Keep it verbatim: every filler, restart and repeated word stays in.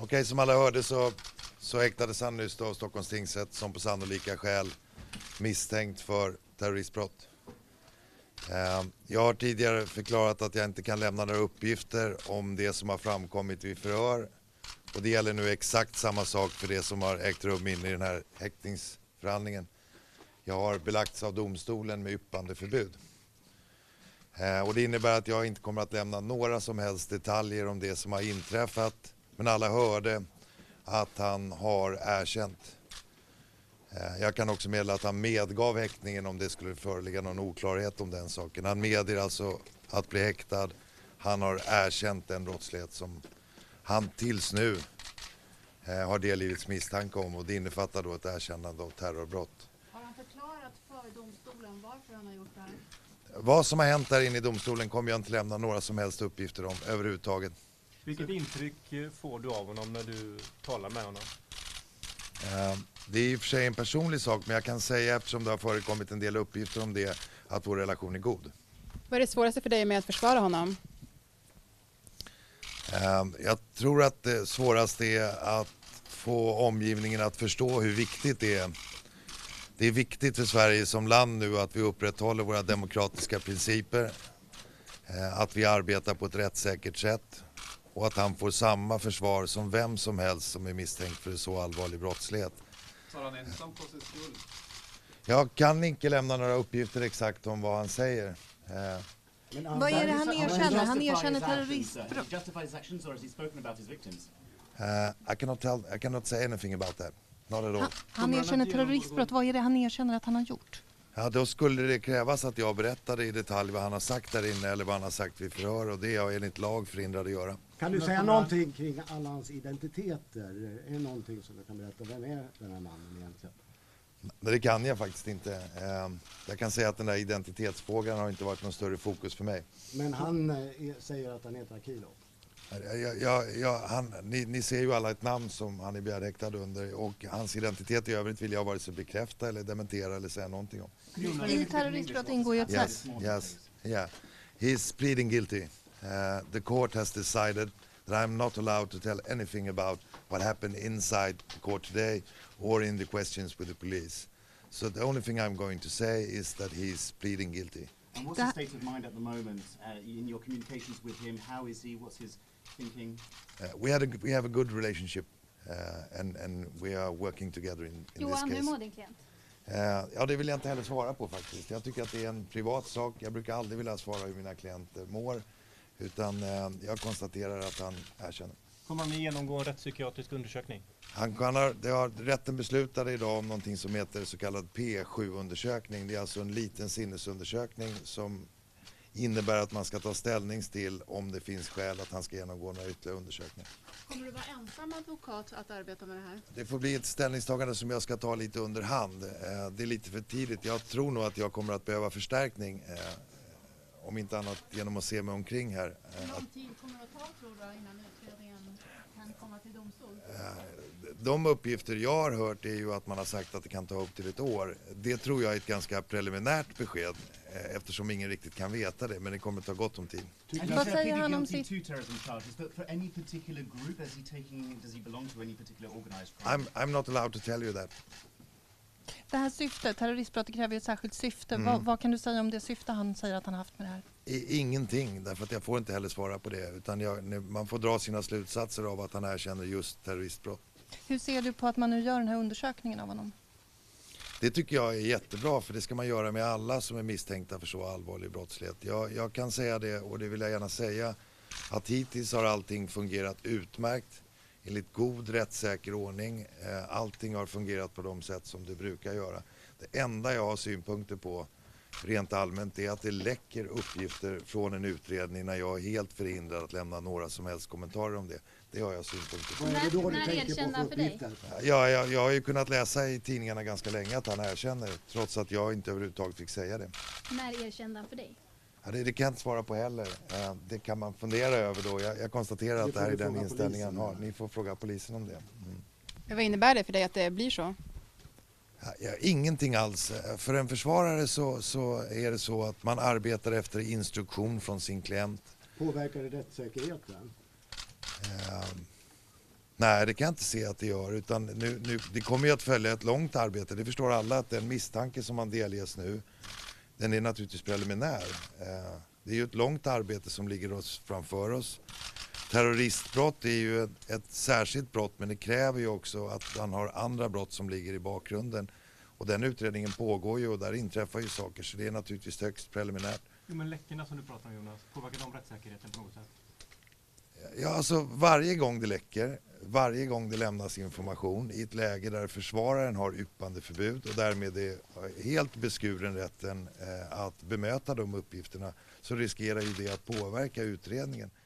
Okej, som alla hörde så, så häktades han nyss av Stockholms tingsrätt som på sannolika skäl misstänkt för terroristbrott. Jag har tidigare förklarat att jag inte kan lämna några uppgifter om det som har framkommit vid förhör. Och det gäller nu exakt samma sak för det som har ägt rum inne i den här häktningsförhandlingen. Jag har belagts av domstolen med yppandeförbud. Och det innebär att jag inte kommer att lämna några som helst detaljer om det som har inträffat. Men alla hörde att han har erkänt. Jag kan också meddela att han medgav häktningen om det skulle föreligga någon oklarhet om den saken. Han medger alltså att bli häktad. Han har erkänt den brottslighet som han tills nu har delgivits misstanke om, och det innefattar då ett erkännande av terrorbrott. Har han förklarat för domstolen varför han har gjort det här? Vad som har hänt där inne i domstolen kommer jag inte lämna några som helst uppgifter om överhuvudtaget. Vilket intryck får du av honom när du talar med honom? Det är i och för sig en personlig sak, men jag kan säga, eftersom det har förekommit en del uppgifter om det, att vår relation är god. Vad är det svåraste för dig med att försvara honom? Jag tror att det svåraste är att få omgivningen att förstå hur viktigt det är. Det är viktigt för Sverige som land nu att vi upprätthåller våra demokratiska principer, att vi arbetar på ett rättssäkert sätt och att han får samma försvar som vem som helst som är misstänkt för så allvarlig brottslighet. Tar han ensam på sin skuld? Jag kan inte lämna några uppgifter exakt om vad han säger. Vad är det han erkänner? Han erkänner terroristbrott. Uh, I cannot tell, I cannot say anything about that. Not at all. Han, han erkänner terroristbrott. Vad är det han erkänner att han har gjort? Ja, då skulle det krävas att jag berättade i detalj vad han har sagt där inne eller vad han har sagt vid förhör, och det är jag enligt lag förhindrad att göra. Kan du säga någonting kring alla hans identiteter? Är det någonting som du kan berätta? Vem är den här mannen egentligen? Nej, det kan jag faktiskt inte. Jag kan säga att den där identitetsfrågan har inte varit någon större fokus för mig. Men han är, säger att han heter Akilov. Jag, jag, jag, han, ni, ni ser ju alla ett namn som han är begärhäktad under, och hans identitet i övrigt vill jag vare sig bekräfta eller dementera eller säga någonting om. I terroristbrott ingår ju ett yes, yes, yeah. He's pleading guilty. Uh, the court has decided that I'm not allowed to tell anything about what happened inside the court today or in the questions with the police. So the only thing I'm going to say is that he's pleading guilty. And what's his state of mind at the moment uh, in your communications with him? How is he? What's his thinking? Uh, we had a we have a good relationship, uh, and and we are working together in, in this Johan, case. hur mår din klient? Uh, ja, det vill jag inte heller svara på faktiskt. Jag tycker att det är en privat sak. Jag brukar aldrig vilja svara hur mina klienter mår, utan uh, jag konstaterar att han erkänner. Kommer han genomgå en rättspsykiatrisk undersökning? Han kan ha, det har rätten beslutade idag om någonting som heter så kallad P sju-undersökning. Det är alltså en liten sinnesundersökning som innebär att man ska ta ställning till om det finns skäl att han ska genomgå några ytterligare undersökningar. Kommer du vara ensam advokat att arbeta med det här? Det får bli ett ställningstagande som jag ska ta lite under hand. Det är lite för tidigt. Jag tror nog att jag kommer att behöva förstärkning, om inte annat genom att se mig omkring här. Hur lång tid kommer det att ta, tror du, innan utredningen kan komma till domstol? De uppgifter jag har hört är ju att man har sagt att det kan ta upp till ett år. Det tror jag är ett ganska preliminärt besked, eftersom ingen riktigt kan veta det, men det kommer att ta gott om tid. Vad säger han om sitt... I'm, I'm not allowed to tell you that. Det här syftet, terroristbrott, kräver ju ett särskilt syfte. Mm. Vad, vad kan du säga om det syfte han säger att han har haft med det här? I, ingenting, därför att jag får inte heller svara på det. Utan jag, man får dra sina slutsatser av att han erkänner just terroristbrott. Hur ser du på att man nu gör den här undersökningen av honom? Det tycker jag är jättebra, för det ska man göra med alla som är misstänkta för så allvarlig brottslighet. Jag, jag kan säga det, och det vill jag gärna säga, att hittills har allting fungerat utmärkt. Enligt god rättssäker ordning. Allting har fungerat på de sätt som det brukar göra. Det enda jag har synpunkter på rent allmänt är att det läcker uppgifter från en utredning när jag är helt förhindrad att lämna några som helst kommentarer om det. Det har jag synpunkter på. Vad är det då du När tänker erkände på han för för dig? uppgifter? Ja, jag, jag har ju kunnat läsa i tidningarna ganska länge att han erkänner, trots att jag inte överhuvudtaget fick säga det. När erkände han för dig? Ja, det, det kan jag inte svara på heller. Det kan man fundera över då. Jag, jag konstaterar att det här är den inställningen han har. Ni får fråga polisen om det. Mm. Vad innebär det för dig att det blir så? Ja, ja, ingenting alls. För en försvarare så, så är det så att man arbetar efter instruktion från sin klient. Påverkar det rättssäkerheten? Uh, Nej, det kan jag inte se att det gör. Utan nu, nu, det kommer ju att följa ett långt arbete. Det förstår alla att den misstanke som man delges nu, den är naturligtvis preliminär. Eh, det är ju ett långt arbete som ligger oss framför oss. Terroristbrott är ju ett, ett särskilt brott, men det kräver ju också att man har andra brott som ligger i bakgrunden. Och den utredningen pågår ju och där inträffar ju saker, så det är naturligtvis högst preliminärt. Jo, men läckorna som du pratar om, Jonas, påverkar de rättssäkerheten på något sätt? Ja, alltså varje gång det läcker, varje gång det lämnas information i ett läge där försvararen har yppandeförbud och därmed är helt beskuren rätten eh, att bemöta de uppgifterna, så riskerar ju det att påverka utredningen.